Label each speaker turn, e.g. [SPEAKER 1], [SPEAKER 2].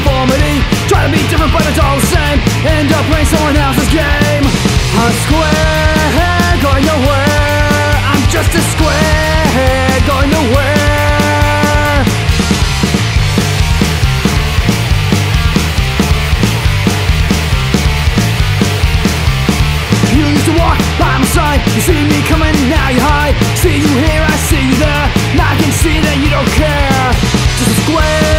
[SPEAKER 1] conformity. Try to be different but it's all the same. End up playing someone else's game. A square going nowhere. I'm just a square going nowhere. You used to walk by my side. You see me coming, now you hide. See you here, I see you there. Now I can see that you don't care. Just a square